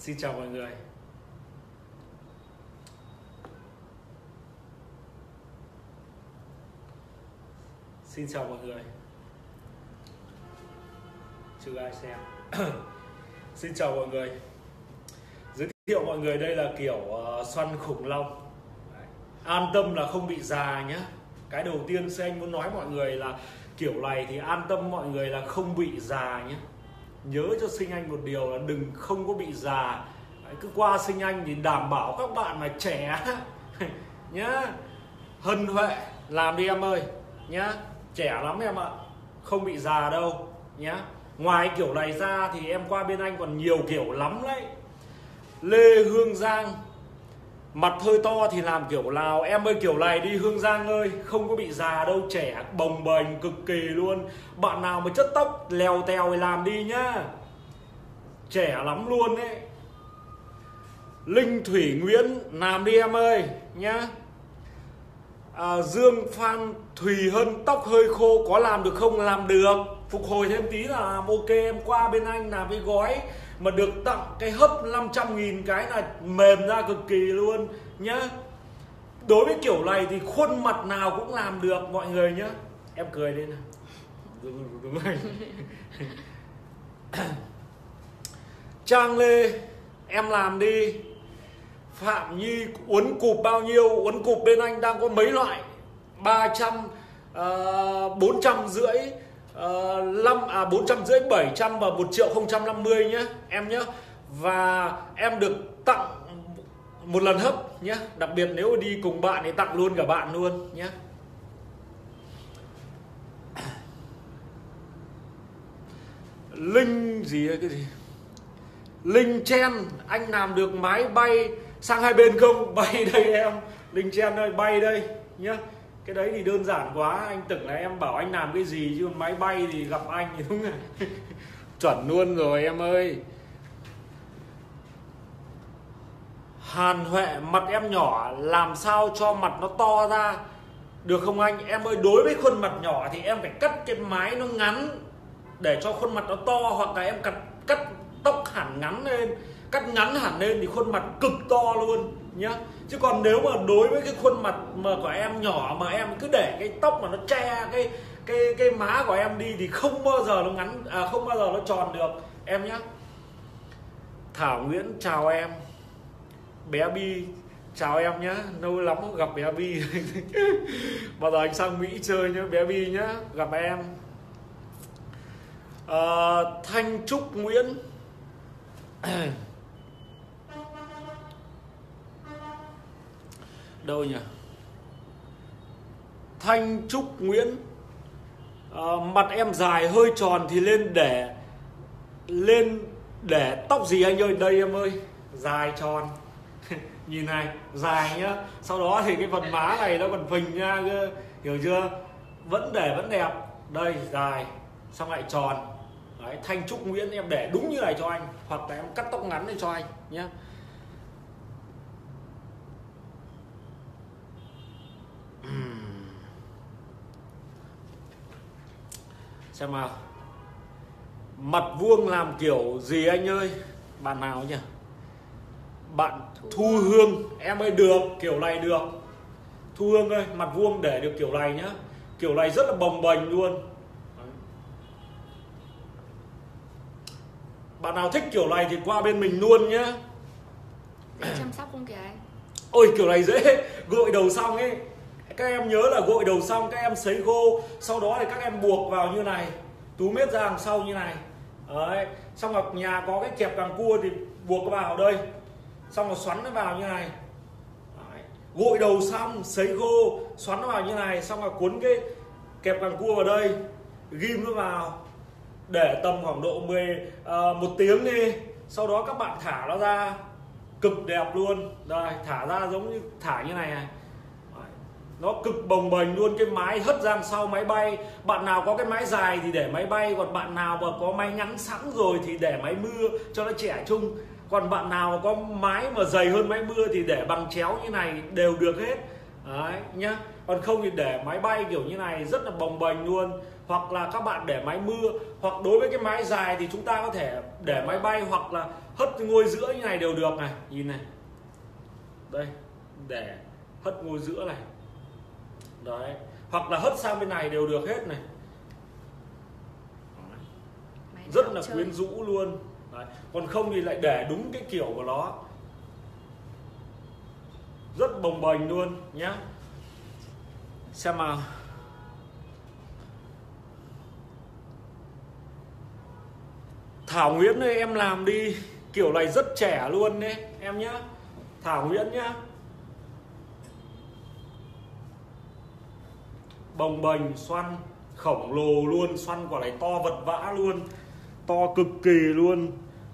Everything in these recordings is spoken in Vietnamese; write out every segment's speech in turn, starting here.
Xin chào mọi người. Xin chào mọi người. Chưa ai xem. Xin chào mọi người. Giới thiệu mọi người, đây là kiểu xoăn khủng long. An tâm là không bị già nhé. Cái đầu tiên anh muốn nói mọi người là kiểu này thì an tâm mọi người là không bị già nhé. Nhớ cho sinh anh một điều là đừng không có bị già. Cứ qua sinh anh thì đảm bảo các bạn mà trẻ nhá. Hân Huệ làm đi em ơi nhá. Trẻ lắm em ạ, không bị già đâu nhá. Ngoài kiểu này ra thì em qua bên anh còn nhiều kiểu lắm đấy. Lê Hương Giang, mặt hơi to thì làm kiểu nào em ơi? Kiểu này đi Hương Giang ơi, không có bị già đâu, trẻ bồng bềnh cực kỳ luôn. Bạn nào mà chất tóc lèo tèo thì làm đi nhá, trẻ lắm luôn đấy. Linh Thủy Nguyễn làm đi em ơi nhá. Dương Phan Thùy Hân, tóc hơi khô có làm được không? Làm được, phục hồi thêm tí là làm ok. Em qua bên anh làm cái gói mà được tặng cái hấp 500.000 cái là mềm ra cực kỳ luôn nhá. Đối với kiểu này thì khuôn mặt nào cũng làm được mọi người nhá. Em cười đi nào. Đúng rồi. Trang Lê em làm đi. Phạm Nhi uốn cụp bao nhiêu? Uốn cụp bên anh đang có mấy loại? 300, 450, 450, 700 và 1.050.000 nhé em nhé. Và em được tặng một lần hấp nhé. Đặc biệt nếu đi cùng bạn thì tặng luôn cả bạn luôn nhé. Linh gì cái gì? Linh Chen, anh làm được máy bay sang hai bên không? Bay đây em. Linh Chen ơi, bay đây nhá. Cái đấy thì đơn giản quá, anh tưởng là em bảo anh làm cái gì chứ máy bay thì gặp anh thì đúng rồi. Chuẩn luôn rồi em ơi. Hàn Huệ, mặt em nhỏ làm sao cho mặt nó to ra được không anh? Em ơi, đối với khuôn mặt nhỏ thì em phải cắt cái mái nó ngắn để cho khuôn mặt nó to, hoặc là em cắt tóc hẳn ngắn lên, cắt ngắn hẳn lên thì khuôn mặt cực to luôn nhá. Chứ còn nếu mà đối với cái khuôn mặt mà của em nhỏ mà em cứ để cái tóc mà nó che cái má của em đi thì không bao giờ nó ngắn, không bao giờ nó tròn được em nhá. Thảo Nguyễn chào em. Bé Bi chào em nhá, lâu lắm không gặp bé Bi. Bao giờ anh sang Mỹ chơi nhá bé Bi nhá, gặp em. Thanh Trúc Nguyễn. Đâu nhỉ? Thanh Trúc Nguyễn, mặt em dài hơi tròn thì lên để tóc gì anh ơi? Đây em ơi, dài tròn. Nhìn này, dài nhá. Sau đó thì cái phần má này nó còn phình ra cơ, hiểu chưa? Vẫn đẹp. Đây dài, xong lại tròn. Đấy, Thanh Trúc Nguyễn em để đúng như này cho anh, hoặc là em cắt tóc ngắn lên cho anh nhé. Xem nào. Mặt vuông làm kiểu gì anh ơi? Bạn nào nhỉ? Bạn Thu Hương em ơi, được kiểu này được. Thu Hương ơi, mặt vuông để được kiểu này nhá. Kiểu này rất là bồng bềnh luôn. Bạn nào thích kiểu này thì qua bên mình luôn nhá. Để chăm sóc không kìa anh? Ôi kiểu này dễ. Gội đầu xong ấy, các em nhớ là gội đầu xong các em sấy gô, sau đó thì các em buộc vào như này, túm hết ra đằng sau như này. Đấy, xong rồi nhà có cái kẹp càng cua thì buộc vào đây, xong rồi xoắn nó vào như này. Đấy. Gội đầu xong sấy gô, xoắn nó vào như này, xong rồi cuốn cái kẹp càng cua vào đây, ghim nó vào để tầm khoảng độ 1 tiếng đi. Sau đó các bạn thả nó ra, cực đẹp luôn. Đây, thả ra giống như thả như này này. Nó cực bồng bềnh luôn, cái mái hất ra sau máy bay. Bạn nào có cái mái dài thì để máy bay, còn bạn nào mà có mái ngắn sẵn rồi thì để máy mưa cho nó trẻ trung. Còn bạn nào có mái mà dày hơn máy mưa thì để bằng chéo như này đều được hết. Đấy nhá. Còn không thì để máy bay kiểu như này rất là bồng bềnh luôn. hoặc là các bạn để máy mưa, hoặc đối với cái mái dài thì chúng ta có thể để máy bay hoặc là hất ngôi giữa như này đều được này, nhìn này. Đây, để hất ngôi giữa này. Đấy, hoặc là hất sang bên này đều được hết này. Rất là quyến rũ luôn. Đấy. Còn không thì lại để đúng cái kiểu của nó, rất bồng bềnh luôn nhá. Xem nào. Thảo Nguyễn ơi, em làm đi, kiểu này rất trẻ luôn đấy em nhá. Thảo Nguyễn nhá. Bồng bềnh, xoăn khổng lồ luôn, xoăn quả này to vật vã luôn, to cực kỳ luôn.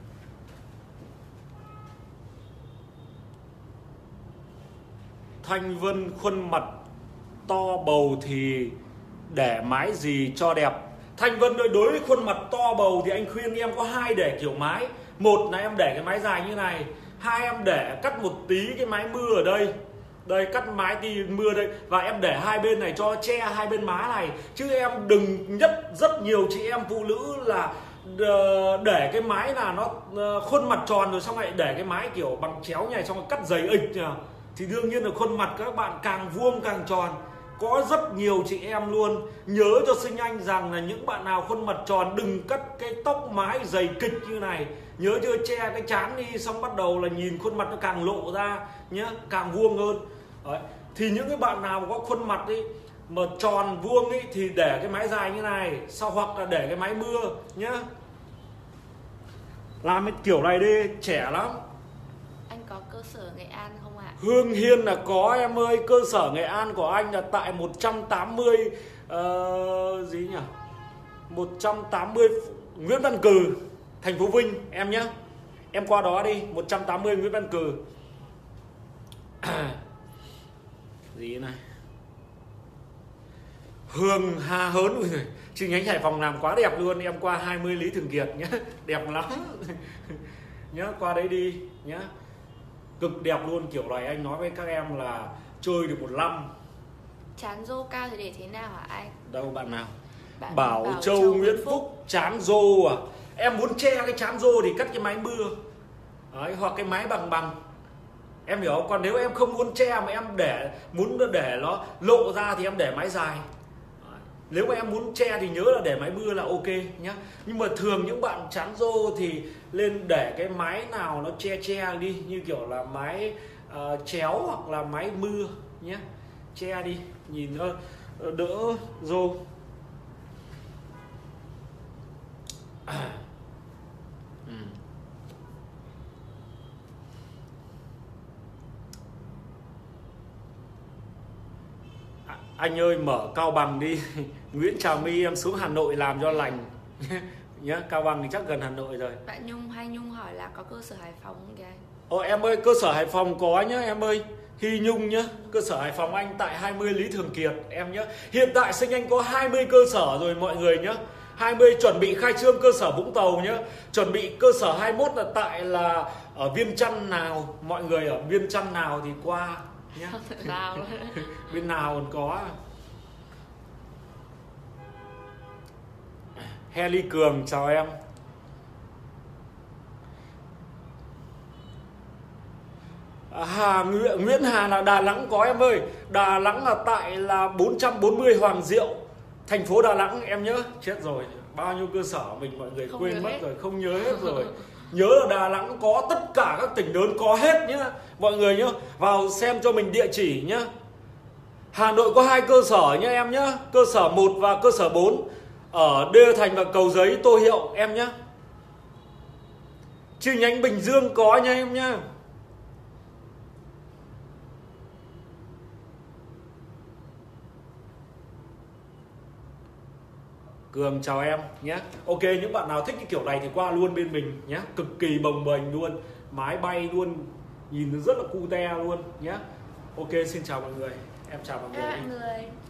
Thanh Vân khuôn mặt to bầu thì để mái gì cho đẹp? Thanh Vân ơi, đối với khuôn mặt to bầu thì anh khuyên em có hai để kiểu mái. Một là em để cái mái dài như này, hai em để cắt một tí cái mái mưa ở đây. Đây, cắt mái tí mưa đây, và em để hai bên này cho che hai bên má này. Chứ em đừng nhất, rất nhiều chị em phụ nữ là để cái mái là nó khuôn mặt tròn rồi xong lại để cái mái kiểu bằng chéo này, xong rồi cắt dày ịch nhờ. Thì đương nhiên là khuôn mặt các bạn càng vuông càng tròn. Có rất nhiều chị em luôn. Nhớ cho Sinh Anh rằng là những bạn nào khuôn mặt tròn đừng cắt cái tóc mái dày kịch như này. Nhớ chưa, che cái trán đi, xong bắt đầu là nhìn khuôn mặt nó càng lộ ra nhá, càng vuông hơn. Đấy. Thì những cái bạn nào mà có khuôn mặt ấy mà tròn vuông ấy thì để cái mái dài như này, sau hoặc là để cái mái mưa nhá. Làm cái kiểu này đi, trẻ lắm. Anh có cơ sở Nghệ An không ạ? Hương Hiên là có em ơi. Cơ sở Nghệ An của anh là tại 180 gì nhỉ? 180 Nguyễn Văn Cừ, thành phố Vinh em nhé. Em qua đó đi, 180 Nguyễn Văn Cừ. Gì này? Hương Ha Hớn. Ui giời, chi nhánh Hải Phòng làm quá đẹp luôn. Em qua 20 Lý Thường Kiệt nhé. Đẹp lắm. Nhá, qua đấy đi nhá. Cực đẹp luôn, kiểu này anh nói với các em là chơi được 1 năm. Chán rô cao thì để thế nào hả anh? Đâu bạn nào? Bạn Bảo Châu Nguyễn Phúc. Chán rô à? Em muốn che cái chán rô thì cắt cái mái mưa. Đấy, hoặc cái mái bằng. Em hiểu không? Còn nếu em không muốn che mà em muốn để nó lộ ra thì em để mái dài. Đấy. Nếu mà em muốn che thì nhớ là để mái mưa là ok nhá. Nhưng mà thường những bạn chán rô thì lên để cái mái nào nó che đi, như kiểu là mái chéo hoặc là mái mưa nhé. Che đi, nhìn nó đỡ rô. Anh ơi, mở Cao Bằng đi. Nguyễn Trà My em xuống Hà Nội làm cho lành. Nhá, Cao Bằng thì chắc gần Hà Nội rồi. Bạn Nhung hỏi là có cơ sở Hải Phòng không kìa anh? Em ơi, cơ sở Hải Phòng có nhá em ơi. Hy Nhung nhá, cơ sở Hải Phòng anh tại 20 Lý Thường Kiệt em nhá. Hiện tại Sinh Anh có 20 cơ sở rồi mọi người nhá. 20 chuẩn bị khai trương cơ sở Vũng Tàu nhá. Chuẩn bị cơ sở 21 là tại là ở Viên Chăn Nào. Mọi người ở Viên Chăn Nào thì qua nhá. Bên nào còn có. Heli Cường chào em. Nguyễn Hà là Đà Nẵng có em ơi. Đà Nẵng là tại là 440 Hoàng Diệu, thành phố Đà Nẵng em nhớ. Chết rồi, bao nhiêu cơ sở mình mọi người không quên mất rồi, không nhớ hết rồi. Nhớ là Đà Nẵng có tất cả các tỉnh lớn có hết nhá. Mọi người nhá, vào xem cho mình địa chỉ nhá. Hà Nội có 2 cơ sở nhá em nhá. Cơ sở 1 và cơ sở 4 ở Đê Thành và Cầu Giấy, Tô Hiệu em nhá. Chi nhánh Bình Dương có nha em nhá. Cường chào em nhé. Ok, những bạn nào thích cái kiểu này thì qua luôn bên mình nhé. Cực kỳ bồng bềnh luôn, mái bay luôn, nhìn rất là cute luôn nhé. Ok, xin chào mọi người. Em chào mọi người.